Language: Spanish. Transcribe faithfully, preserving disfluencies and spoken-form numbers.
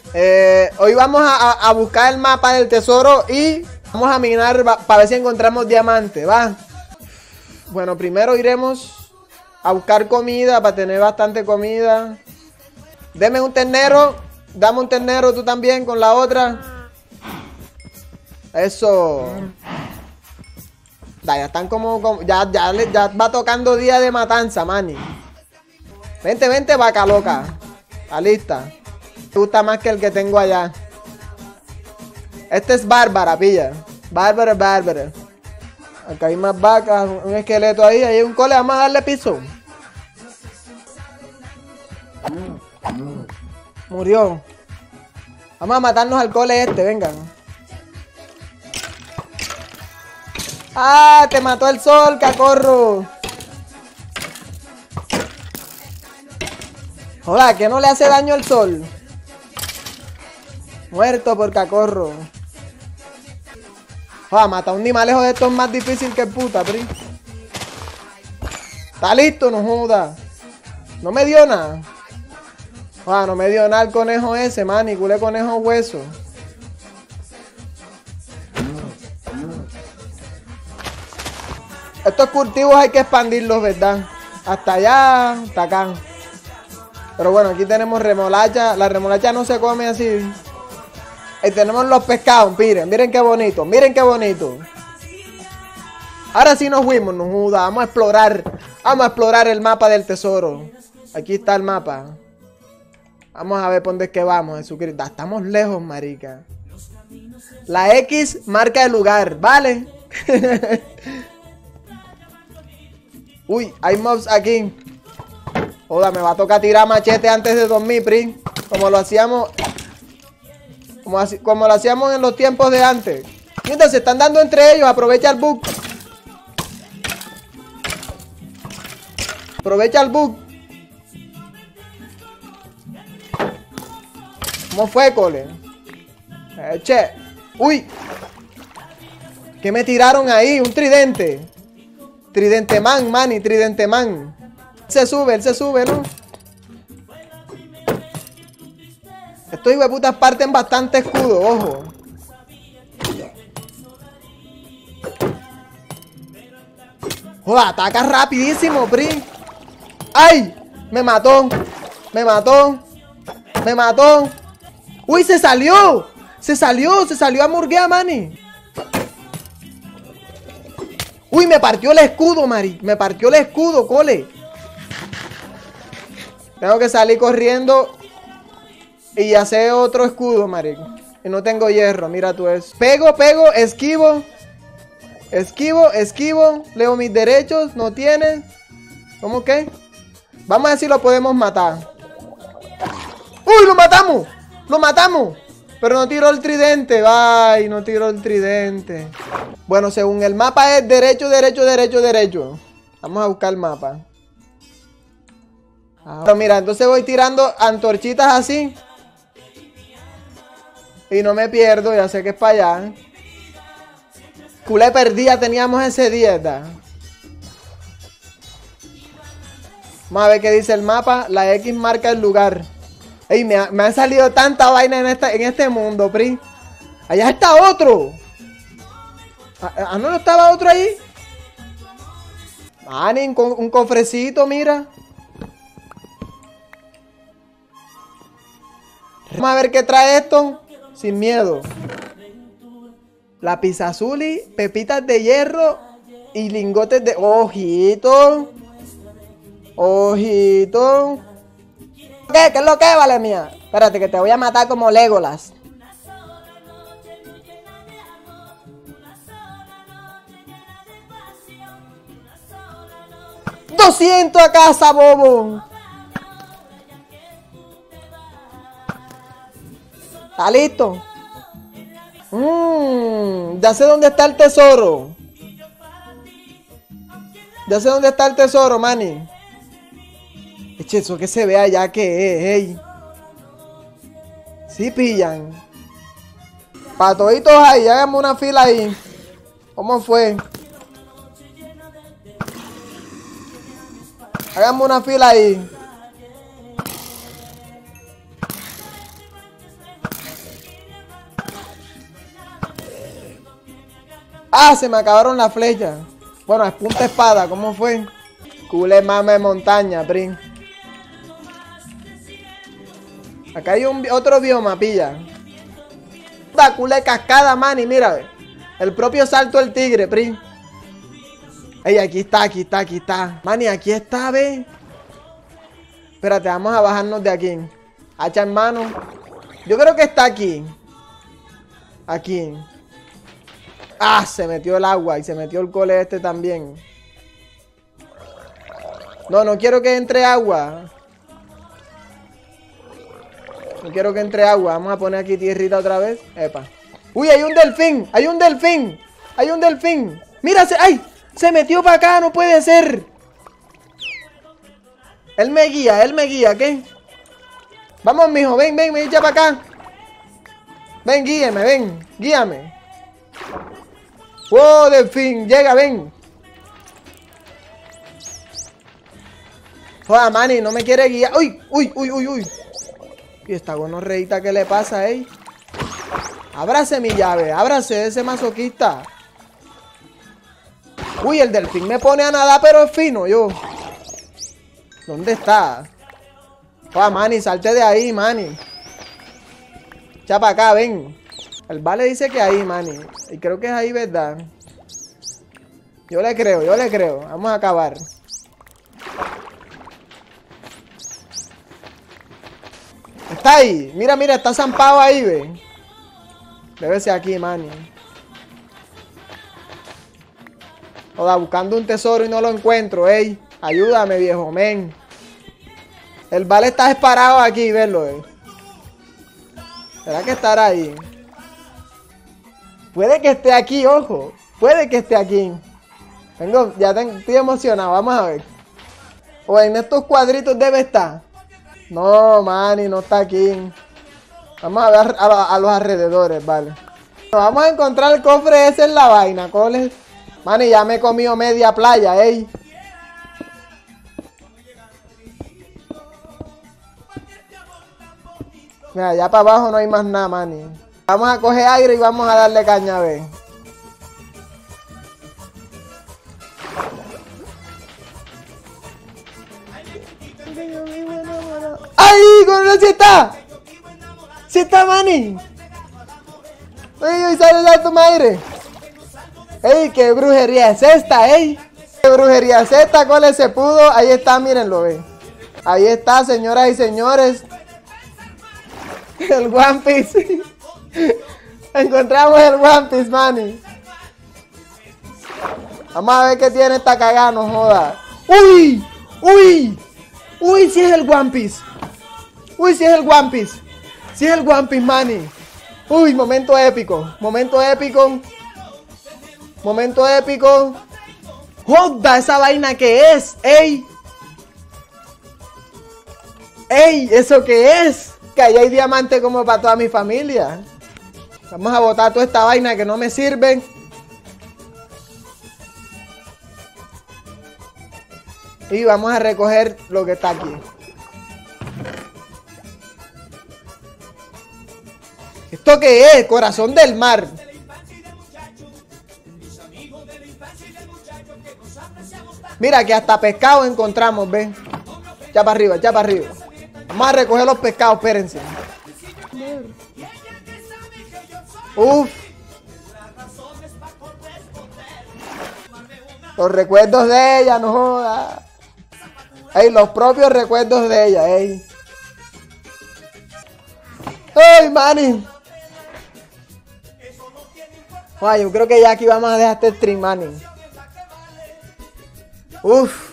Eh, hoy vamos a, a buscar el mapa del tesoro y vamos a minar para ver si encontramos diamante, ¿va? Bueno, primero iremos a buscar comida para tener bastante comida. Deme un ternero. Dame un ternero tú también con la otra. Eso. Ya, ya están como, como ya, ya, ya va tocando día de matanza, mani. Vente, vente, vaca loca. Está lista. Me gusta más que el que tengo allá. Este es Bárbara, pilla. Bárbara, Bárbara. Acá hay más vacas, un esqueleto ahí, ahí hay un cole, vamos a darle piso. Murió. Vamos a matarnos al cole este, vengan. ¡Ah! Te mató el sol, cacorro. Hola, ¿que no le hace daño el sol? Muerto por cacorro. Joder, matar un animalejo de estos es más difícil que puta, pri. Está listo, no joda. No me dio nada. Joder, no me dio nada el conejo ese, man. Y culé conejo hueso. Estos cultivos hay que expandirlos, ¿verdad? Hasta allá, hasta acá. Pero bueno, aquí tenemos remolacha. La remolacha no se come así. Ahí tenemos los pescados, miren, miren qué bonito, miren qué bonito. Ahora sí nos fuimos, nos juda, vamos a explorar, vamos a explorar el mapa del tesoro. Aquí está el mapa. Vamos a ver por dónde es que vamos, Jesucristo. Estamos lejos, marica. La X marca el lugar, ¿vale? Uy, hay mobs aquí. Joda, me va a tocar tirar machete antes de dormir, pri. Como lo hacíamos... Como, así, como lo hacíamos en los tiempos de antes. Mientras se están dando entre ellos, aprovecha el bug. Aprovecha el bug. ¿Cómo fue, cole? Eh, che. Uy. ¿Qué me tiraron ahí? Un tridente. Tridente man, mani, tridente man. Se sube, él se sube, ¿no? Estos hijueputas parten bastante escudo, ojo. Joder, ataca rapidísimo, pri. ¡Ay! Me mató. Me mató. Me mató. ¡Uy, se salió! Se salió, se salió a murguear, mani. ¡Uy, me partió el escudo, mari! Me partió el escudo, cole. Tengo que salir corriendo y hacer otro escudo, marico. Y no tengo hierro, mira tú eso. Pego, pego, esquivo. Esquivo, esquivo. Leo mis derechos, no tiene. ¿Cómo que? Vamos a ver si lo podemos matar. ¡Uy, lo matamos! ¡Lo matamos! Pero no tiró el tridente. ¡Ay, no tiró el tridente! Bueno, según el mapa es derecho, derecho, derecho, derecho. Vamos a buscar el mapa. Pero mira, entonces voy tirando antorchitas así. Y no me pierdo, ya sé que es para allá. Culé perdida teníamos ese día, ¿verdad? Vamos a ver qué dice el mapa. La X marca el lugar. Ey, me, ha, me han salido tanta vaina en, esta, en este mundo, pri. Allá está otro. ¿Ah, no estaba otro ahí? Mani, un, un cofrecito, mira. Vamos a ver qué trae esto. Sin miedo. Lápiz azul y pepitas de hierro y lingotes de... Ojito. Ojito. ¿Qué? ¿Qué es lo que vale, mía? Espérate que te voy a matar como Legolas. ¡doscientos a casa, bobo! ¿Está listo? Mmm, ya sé dónde está el tesoro. Ya sé dónde está el tesoro, mani. Eche, eso que se ve allá que es, ey. Sí pillan. Para toditos ahí, háganme una fila ahí. ¿Cómo fue? Háganme una fila ahí. ¡Ah! Se me acabaron las flechas. Bueno, es punta espada, ¿cómo fue? Culé mame de montaña, prin. Acá hay un, otro bioma, pilla. Da culé cascada, man, y mira, ve. El propio salto del tigre, prin. Ey, aquí está, aquí está, aquí está. Mani, aquí está, ve. Espérate, vamos a bajarnos de aquí. Hacha en mano. Yo creo que está aquí. Aquí. Ah, se metió el agua y se metió el cole este también. No, no quiero que entre agua. No quiero que entre agua. Vamos a poner aquí tierrita otra vez. Epa. Uy, hay un delfín. Hay un delfín. Hay un delfín. Mira, se... ¡ay! Se metió para acá. No puede ser. Él me guía. Él me guía. ¿Qué? Vamos, mijo. Ven, ven. Me echa para acá. Ven, guíame. Ven. Guíame. ¡Wow, delfín! Llega, ven. Joder, Manny, no me quiere guiar. ¡Uy! ¡Uy, uy, uy, uy! Y esta gonorreíta, ¿qué le pasa, eh? Ábrase mi llave, ábrase ese masoquista. Uy, el delfín me pone a nadar, pero es fino, yo. ¿Dónde está? Joder, Manny, salte de ahí, Manny. Echa para acá, ven. El vale dice que ahí, Manny. Y creo que es ahí, ¿verdad? Yo le creo, yo le creo. Vamos a acabar. Está ahí. Mira, mira, está zampado ahí, ve. Debe ser aquí, Manny. Oda, buscando un tesoro y no lo encuentro, ey. Ayúdame, viejo, men. El vale está disparado aquí, verlo, eh. ¿Será que estará ahí? Puede que esté aquí, ojo. Puede que esté aquí. Tengo, ya tengo, estoy emocionado. Vamos a ver. O en estos cuadritos debe estar. No, Manny, no está aquí. Vamos a ver a, a, a los alrededores, vale. Vamos a encontrar el cofre ese en la vaina, coles. Manny, ya me he comido media playa, ey. Mira, ya para abajo no hay más nada, Manny. Vamos a coger aire y vamos a darle caña, a ver. ¡Ay! ¡Con ¡sí está! ¡Sí está, Manny! ¡Uy, uy! ¡Sale a tu madre! ¡Ey! ¡Qué brujería es esta, ey! ¡Qué brujería es esta! ¿Cuál se pudo? Ahí está, mírenlo, ve. Ahí está, señoras y señores. El One Piece. Encontramos el One Piece, Manny. Vamos a ver qué tiene esta cagada, no joda. ¡Uy! ¡Uy! ¡Uy! Si es el One Piece. ¡Uy! Si es el One Piece. Si es el One Piece, Manny. ¡Uy! Momento épico. Momento épico. Momento épico. ¡Joda! ¿Esa vaina qué es? ¡Ey! ¡Ey! ¿Eso qué es? Que ahí hay diamante como para toda mi familia. Vamos a botar toda esta vaina que no me sirve. Y vamos a recoger lo que está aquí. ¿Esto qué es? Corazón del mar. Mira que hasta pescado encontramos, ven. Ya para arriba, ya para arriba. Vamos a recoger los pescados, espérense. Uf. Los recuerdos de ella, no jodas. Ey, los propios recuerdos de ella, ey. ¡Ay, Manny! Ay, yo creo que ya aquí vamos a dejar este stream, Manny. Uf.